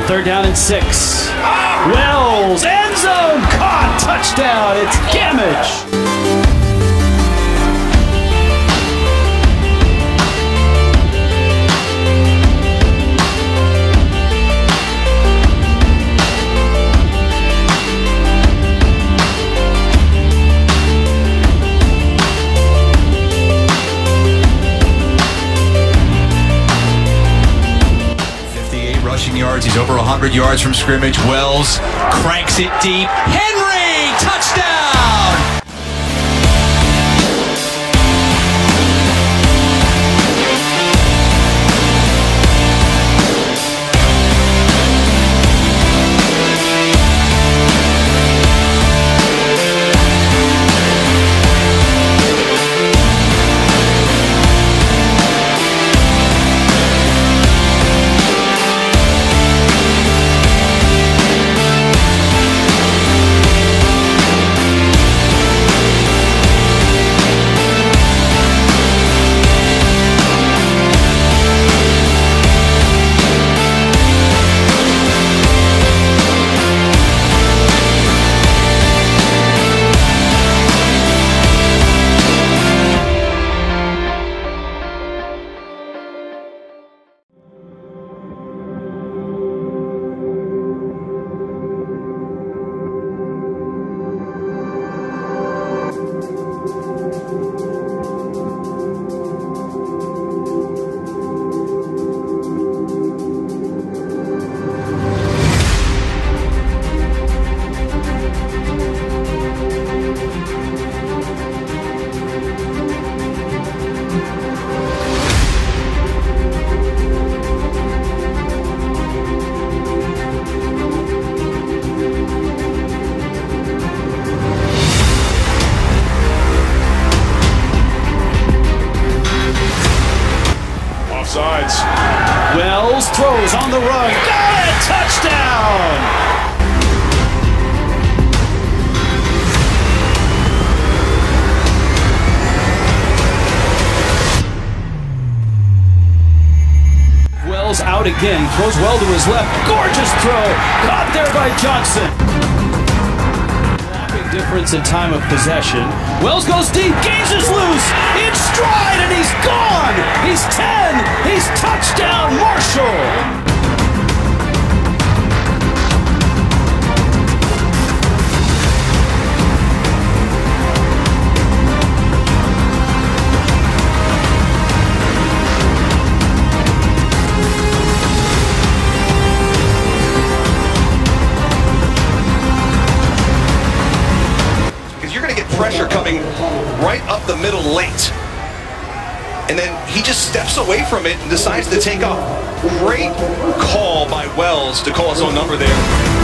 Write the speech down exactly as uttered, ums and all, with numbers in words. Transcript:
Third down and six. Wells, end zone, caught, touchdown, it's Gamage. Rushing yards, he's over one hundred yards from scrimmage. Wells cranks it deep. Henry, touchdown! Sides. Wells throws on the run. Got it! Touchdown! Wells out again. Throws well to his left. Gorgeous throw. Caught there by Johnson. Big difference in time of possession. Wells goes deep. Gaines is loose. In stride and he's gone. He's ten. He's touchdown Marshall. Pressure coming right up the middle late, and then he just steps away from it and decides to take off. Great call by Wells to call his own number there.